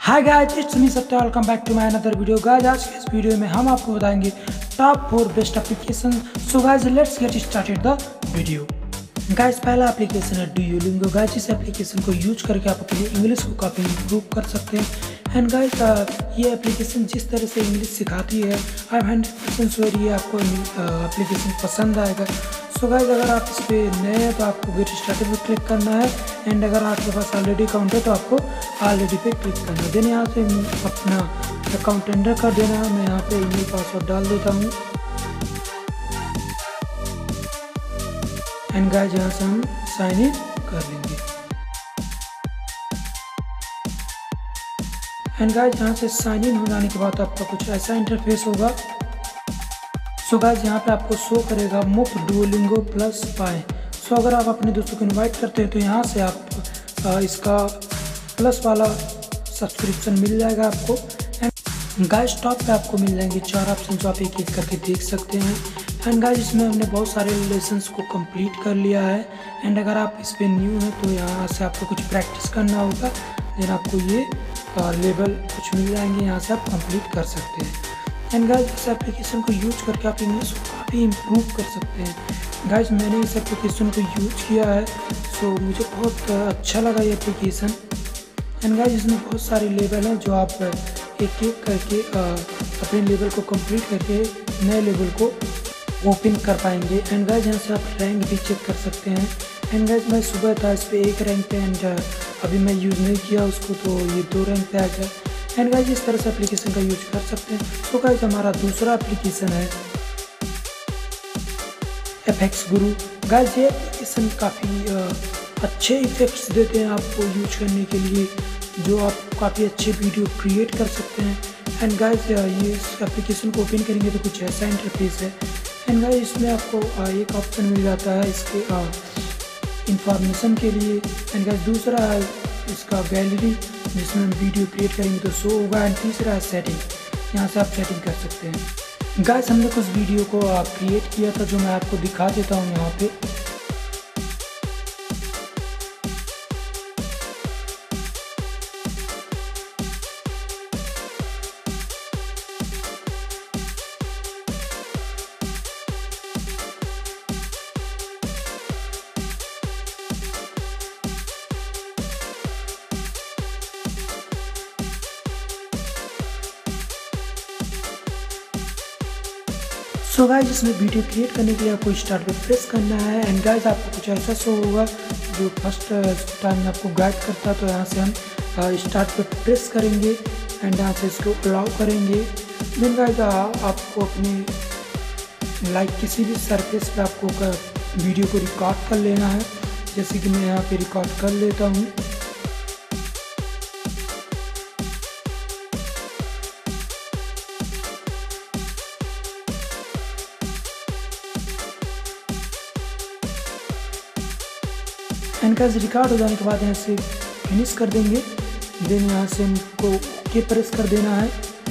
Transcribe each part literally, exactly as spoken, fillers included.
Hi guys, it's me Satya. Welcome back to my another video. Guys, आज के इस video में हम आपको बताएंगे top four best application. So guys, let's get started the video. Guys, पहला एप्लीकेशन है डुओलिंगो। गाइस, इस एप्लीकेशन को यूज करके आप अपनी इंग्लिश को काफ़ी इम्प्रूव कर सकते हैं। एंड गाइस, ये एप्लीकेशन जिस तरह से इंग्लिश सिखाती है, I am hundred percent sure ये आपको एप्लीकेशन पसंद आएगा। सो गाइस, अगर आप इस पर नए हैं तो आपको गेट स्टार्टेड पे क्लिक करना है। एंड अगर आपके पास ऑलरेडी अकाउंट है तो आपको ऑलरेडी पे क्लिक करना है। देन यहाँ से अपना अकाउंट एंटर कर देना है। मैं यहाँ पे ईमेल पासवर्ड डाल देता हूँ। एंड गाइस, यहाँ से हम साइन इन कर लेंगे। एंड गाइस, यहाँ से साइन इन हो जाने के बाद आपका कुछ ऐसा इंटरफेस होगा। सो गाइस, यहाँ पे आपको शो करेगा मुफ्त डुओलिंगो प्लस पाएँ। सो अगर आप अपने दोस्तों को इनवाइट करते हैं तो यहाँ से आप आ, इसका प्लस वाला सब्सक्रिप्शन मिल जाएगा आपको। एंड गाइस, टॉप पे आपको मिल जाएंगे चार ऑप्शन जो आप एक एक करके देख सकते हैं। एंड गाइस, इसमें हमने बहुत सारे लेसन्स को कंप्लीट कर लिया है। एंड अगर आप इस पर न्यू हैं तो यहाँ से आपको कुछ प्रैक्टिस करना होगा। देन आपको ये लेवल कुछ मिल जाएंगे, यहाँ से आप कंप्लीट कर सकते हैं। एंड गाइस, इस एप्लीकेशन को यूज करके आप इंग्लिश को काफ़ी इम्प्रूव कर सकते हैं। गाइस, मैंने इस एप्लीकेशन को यूज किया है, सो मुझे बहुत अच्छा लगा ये एप्लीकेशन। एंड गाइस, इसमें बहुत सारे लेवल हैं जो आप एक एक करके अपने लेवल को कंप्लीट करके नए लेवल को ओपन कर पाएंगे। एंड गाइस, यहाँ से आप रैंक भी चेक कर सकते हैं। एंड गाइस, मैं सुबह था इस पर एक रैंक पे, एंड अभी मैं यूज़ नहीं किया उसको तो ये दो रैंक पे आ गया। एंड गाइस, इस तरह से एप्लीकेशन का यूज कर सकते हैं। तो गाइस, हमारा दूसरा एप्लीकेशन है एफएक्स गुरु। गाइस, ये एप्लीकेशन काफ़ी अच्छे इफेक्ट्स देते हैं आपको यूज करने के लिए, जो आप काफ़ी अच्छे वीडियो क्रिएट कर सकते हैं। एंड गाइस, ये इस एप्लीकेशन को ओपन करेंगे तो कुछ ऐसा इंटरफेस है। एंड गाइस, इसमें आपको एक ऑप्शन मिल जाता है इसके इंफॉर्मेशन के लिए। एंड गाइस, दूसरा है इसका गैलरी जिसमें हम वीडियो क्रिएट करेंगे तो शो होगा। एंड तीसरा है सेटिंग, यहाँ से आप सेटिंग कर सकते हैं। गाइस, हमने कुछ वीडियो को क्रिएट किया था जो मैं आपको दिखा देता हूँ यहाँ पे। सो गाइस, इसमें वीडियो क्रिएट करने के लिए आपको स्टार्ट पे प्रेस करना है। एंड गाइस, आपको कुछ ऐसा शो होगा जो फर्स्ट टाइम आपको गाइड करता है। तो यहाँ से हम स्टार्ट पे प्रेस करेंगे एंड यहाँ से इसको अलाउ करेंगे। देन गाइस, आपको अपने लाइक किसी भी सरफेस पे आपको वीडियो को रिकॉर्ड कर लेना है। जैसे कि मैं यहाँ पे रिकॉर्ड कर लेता हूँ। एंड गाइस, रिकॉर्ड हो जाने के बाद यहाँ से फिनिश कर देंगे। देन यहाँ से हमको ओके प्रेस कर देना है।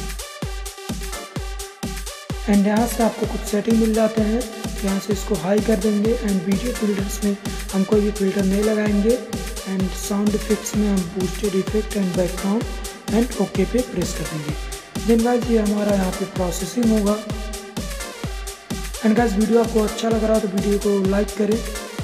एंड यहाँ से आपको कुछ सेटिंग मिल जाते हैं, यहाँ से इसको हाई कर देंगे। एंड वीडियो फिल्टर्स में हम कोई भी फिल्टर नहीं लगाएंगे। एंड साउंड इफेक्ट्स में हम boosted effect and background and okay पे प्रेस कर देंगे। देन गाइस, ये हमारा यहाँ पे प्रोसेसिंग होगा। एंड गाइस, वीडियो आपको अच्छा लग रहा है तो वीडियो को लाइक करें।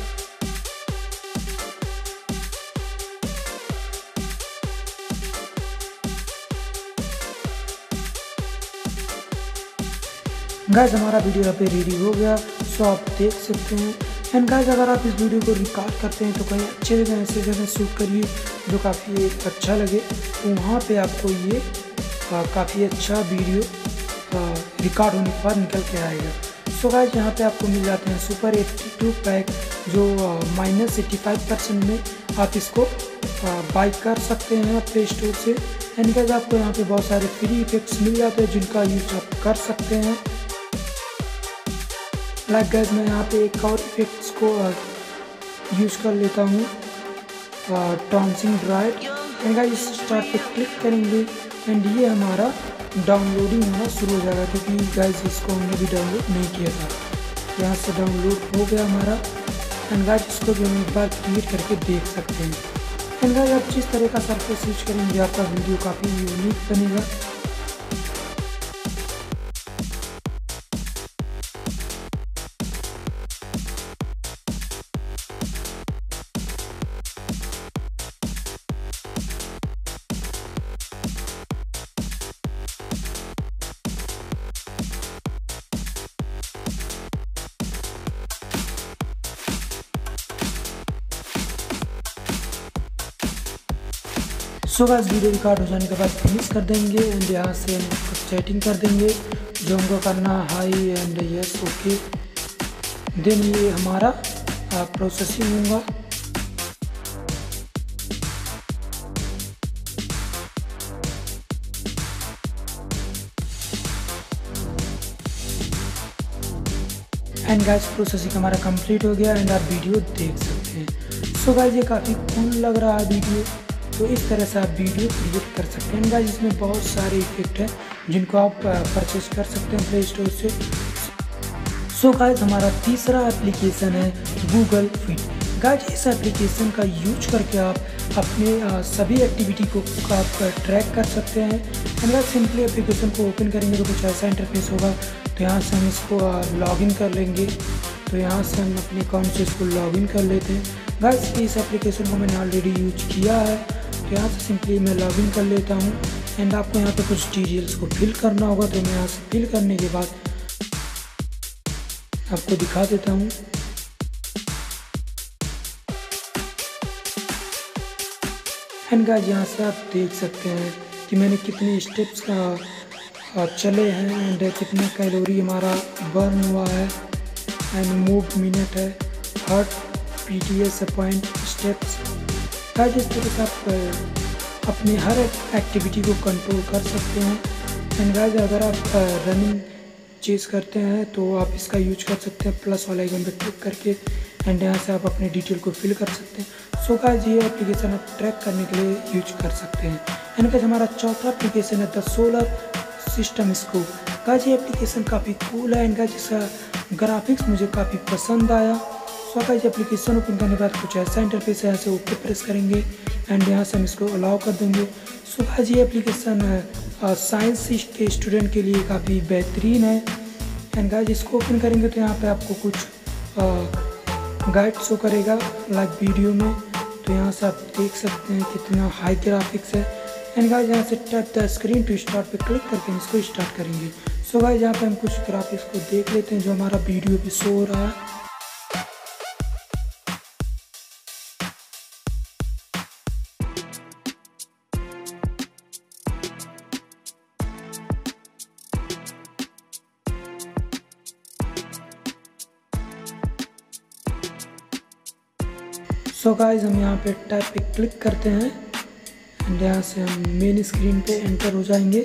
गाइस, हमारा वीडियो यहाँ पे रेडी हो गया, सो आप देख सकते हैं। एंड गाइस, अगर आप इस वीडियो को रिकॉर्ड करते हैं तो कहीं अच्छे जगह ऐसे जगह शूट करिए जो काफ़ी अच्छा लगे, तो वहाँ पे आपको ये काफ़ी अच्छा वीडियो रिकॉर्ड होने के बाद निकल के आएगा। सो गाइस, यहाँ पे आपको मिल जाते हैं सुपर एट्टी टू पैक जो माइनस एट्टी फाइव परसेंट में आप इसको बाई कर सकते हैं प्ले स्टोर से। एंड गाइस, आपको यहाँ पे बहुत सारे फ्री इफेक्ट्स मिल जाते हैं जिनका यूज आप कर सकते हैं। लाइक गाइस, मैं यहाँ पे एक और इफेक्ट्स को यूज कर लेता हूँ, टॉन्सिंग ड्राइड। एंड गाइस, स्टार्ट पे क्लिक करेंगे एंड ये हमारा डाउनलोडिंग होना शुरू हो जाएगा, क्योंकि गाइस इसको हमने भी डाउनलोड नहीं किया था। यहाँ से डाउनलोड हो गया हमारा। एंड गाइस, इसको भी हम एक बार क्रिएट करके देख सकते हैं। एंड गाइस आप जिस तरह का सरफेस यूज करेंगे आपका वीडियो काफ़ी यूनिक बनेगा। सो गाइस वीडियो रिकॉर्ड हो जाने के बाद फिनिश कर देंगे एंड यहाँ से हम सेटिंग कर देंगे जो हमको करना hi and yes okay. Then ये हमारा प्रोसेसिंग होगा। एंड गाइस प्रोसेसिंग हमारा कंप्लीट हो गया एंड आप वीडियो देख सकते हैं। सो गाइस ये काफ़ी कूल लग रहा है वीडियो, तो इस तरह से आप वीडियो क्रिएट कर सकते हैं। गाइस इसमें बहुत सारे इफेक्ट हैं जिनको आप परचेज कर सकते हैं प्ले स्टोर से। सो गाइस हमारा तीसरा एप्लीकेशन है गूगल फिट। गाइस इस एप्लीकेशन का यूज करके आप अपने आ, सभी एक्टिविटी को आप ट्रैक कर सकते हैं। एंड गाइस सिंपली एप्लीकेशन को ओपन करेंगे तो कुछ ऐसा इंटरफेस होगा। तो यहाँ से हम इसको लॉगिन कर लेंगे। तो यहाँ से हम अपने अकाउंट से इसको लॉगिन कर लेते हैं। गाइस इस एप्लीकेशन को मैंने ऑलरेडी यूज किया है, तो यहाँ से सिंपली मैं लॉगिन कर लेता हूँ। एंड आपको यहाँ पे कुछ डिटेल्स को फिल करना होगा, तो मैं यहाँ से फिल करने के बाद आपको दिखा देता हूँ। एंड गाइस यहाँ से आप देख सकते हैं कि मैंने कितने स्टेप्स का चले हैं एंड कितना कैलोरी हमारा बर्न हुआ है एंड मूव मिनट है, heart, P T S point, steps. Guys इस तरह से आप अपने हर एक्टिविटी को कंट्रोल कर सकते हैं। एंड गाइस अगर आप रनिंग चेज करते हैं तो आप इसका यूज कर सकते हैं प्लस वाला आइकन पे क्लिक करके। एंड यहाँ से आप अपने डिटेल को फिल कर सकते हैं। सो गाइस ये एप्लीकेशन आप ट्रैक करने के लिए यूज कर सकते हैं। एंड गाइस हमारा चौथा एप्लीकेशन है the solar system scope. Guys ये एप्लीकेशन काफ़ी कूल है एंड गाइस इसका ग्राफिक्स मुझे काफ़ी पसंद आया। सो गाइस एप्लीकेशन ओपन करने के बाद कुछ ऐसा इंटरफेस है, यहाँ से ओके प्रेस करेंगे एंड यहाँ से हम इसको अलाउ कर देंगे। सो गाइस ये एप्लीकेशन साइंस के स्टूडेंट के लिए काफ़ी बेहतरीन है। एंड गाइस इसको ओपन करेंगे तो यहाँ पे आपको कुछ गाइड शो करेगा लाइक वीडियो में। तो यहाँ से आप देख सकते हैं कितना हाई ग्राफिक्स है। एंड गाइस यहाँ से tap the screen to start पे क्लिक करके इसको स्टार्ट करेंगे। सो गाइस यहाँ पे हम कुछ ग्राफिक्स को देख लेते हैं जो हमारा वीडियो पे शो हो रहा है। सो गाइस हम यहाँ पे टैप पे क्लिक करते हैं एंड यहाँ से हम मेन स्क्रीन पे एंटर हो जाएंगे।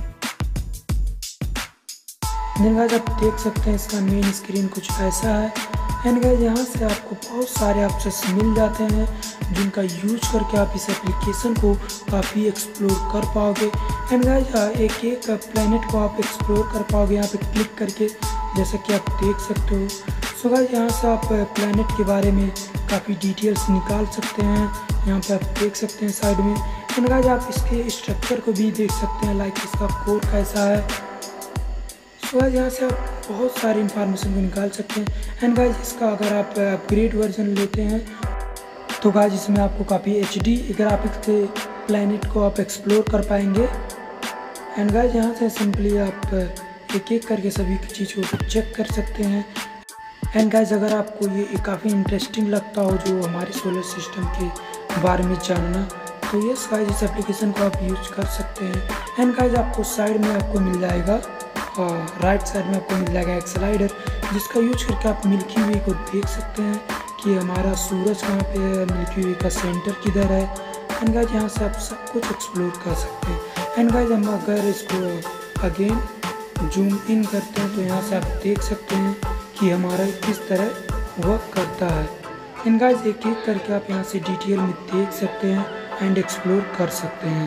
देन गाइस आप देख सकते हैं इसका मेन स्क्रीन कुछ ऐसा है। एंड गाइस यहाँ से आपको बहुत सारे ऑप्शंस मिल जाते हैं जिनका यूज करके आप इस एप्लीकेशन को काफ़ी एक्सप्लोर कर पाओगे। एंड गाइस एक एक प्लैनेट को आप एक्सप्लोर कर पाओगे यहाँ पे क्लिक करके, जैसा कि आप देख सकते हो। सो गाइस यहाँ से आप प्लैनेट के बारे में काफ़ी डिटेल्स निकाल सकते हैं, यहाँ पे आप देख सकते हैं साइड में। एंड गाइस आप इसके स्ट्रक्चर को भी देख सकते हैं लाइक इसका कोर कैसा है। सो गाइस यहाँ से आप बहुत सारी इंफॉर्मेशन को निकाल सकते हैं। एंड गाइस इसका अगर आप अपग्रेड वर्जन लेते हैं तो गाइस इसमें आपको काफ़ी एच डी ग्राफिक्स के प्लैनेट को आप एक्सप्लोर कर पाएंगे। एंड गाइस यहाँ से सिंपली आप एक एक करके सभी चीज़ों को चेक कर सकते हैं। एंड गाइस अगर आपको ये काफ़ी इंटरेस्टिंग लगता हो जो हमारे सोलर सिस्टम के बारे में जानना, तो ये गाइस इस एप्लीकेशन को आप यूज कर सकते हैं। एंड गाइस आपको साइड में आपको मिल जाएगा और राइट साइड में आपको मिल जाएगा एक स्लाइडर, जिसका यूज करके आप मिल्की वे को देख सकते हैं कि हमारा सूरज कहाँ पे है, मिल्की वे का सेंटर किधर है। एंड गाइस यहाँ से आप सब कुछ एक्सप्लोर कर सकते हैं। एंड गाइस हम अगर इसको अगेन जूम इन करते हैं तो यहाँ से आप देख सकते हैं कि हमारा किस तरह वर्क करता है। एंड गाइस एक एक करके आप यहाँ से डिटेल में देख सकते हैं एंड एक्सप्लोर कर सकते हैं।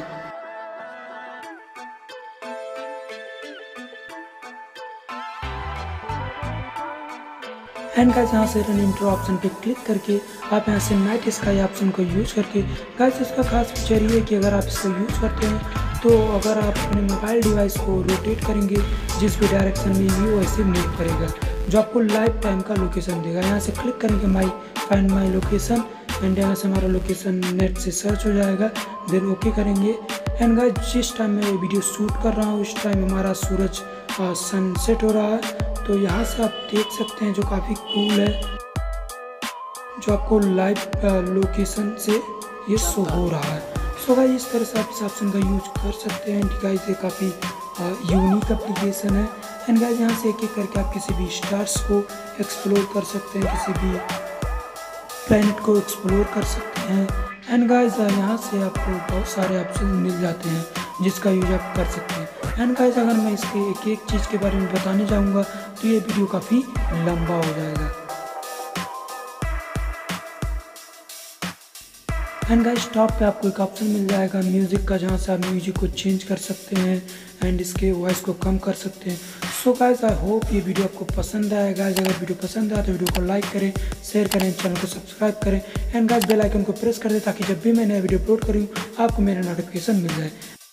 एंड गाइस यहाँ से रन इंट्रो ऑप्शन पे क्लिक करके आप यहाँ से नाइट स्काई ऑप्शन को यूज करके गाइस इसका खास फीचर ये है कि अगर आप इसको यूज करते हैं तो अगर आप अपने मोबाइल डिवाइस को रोटेट करेंगे जिस भी डायरेक्शन में ये वैसे मूव करेगा, जो आपको लाइव टाइम का लोकेशन देगा। यहाँ से क्लिक करेंगे my find my location and यहाँ से हमारा लोकेशन नेट से सर्च हो जाएगा, देन ओके करेंगे। एंड गाइस जिस टाइम मैं वीडियो शूट कर रहा हूँ उस टाइम हमारा सूरज सनसेट हो रहा है, तो यहाँ से आप देख सकते हैं जो काफ़ी कूल है, जो आपको लाइव लोकेशन से ये शो हो रहा है। सो गाइस इस तरह से आप इस ऑप्शन का यूज कर सकते हैं। गाइस ये काफ़ी यूनिक एप्लीकेशन है। एंड गाइस यहाँ से एक एक करके आप किसी भी स्टार्स को एक्सप्लोर कर सकते हैं, किसी भी प्लैनेट को एक्सप्लोर कर सकते हैं। एंड गाइस यहाँ से आपको बहुत सारे ऑप्शन मिल जाते हैं जिसका यूज आप कर सकते हैं। एंड गाइस अगर मैं इसके एक एक चीज़ के बारे में बताने जाऊँगा तो ये वीडियो काफ़ी लंबा हो जाएगा। एंड गाइस टॉप पे आपको एक ऑप्शन मिल जाएगा म्यूज़िक का, जहाँ से आप म्यूजिक को चेंज कर सकते हैं एंड इसके वॉइस को कम कर सकते हैं। सो गाइस आई होप ये वीडियो आपको पसंद आएगा। गाइस अगर वीडियो पसंद आए तो वीडियो को लाइक करें, शेयर करें, चैनल को सब्सक्राइब करें एंड गाइस बेल आइकन को प्रेस कर दें ताकि जब भी मैं नया वीडियो अपलोड करूँ आपको मेरा नोटिफिकेशन मिल जाए।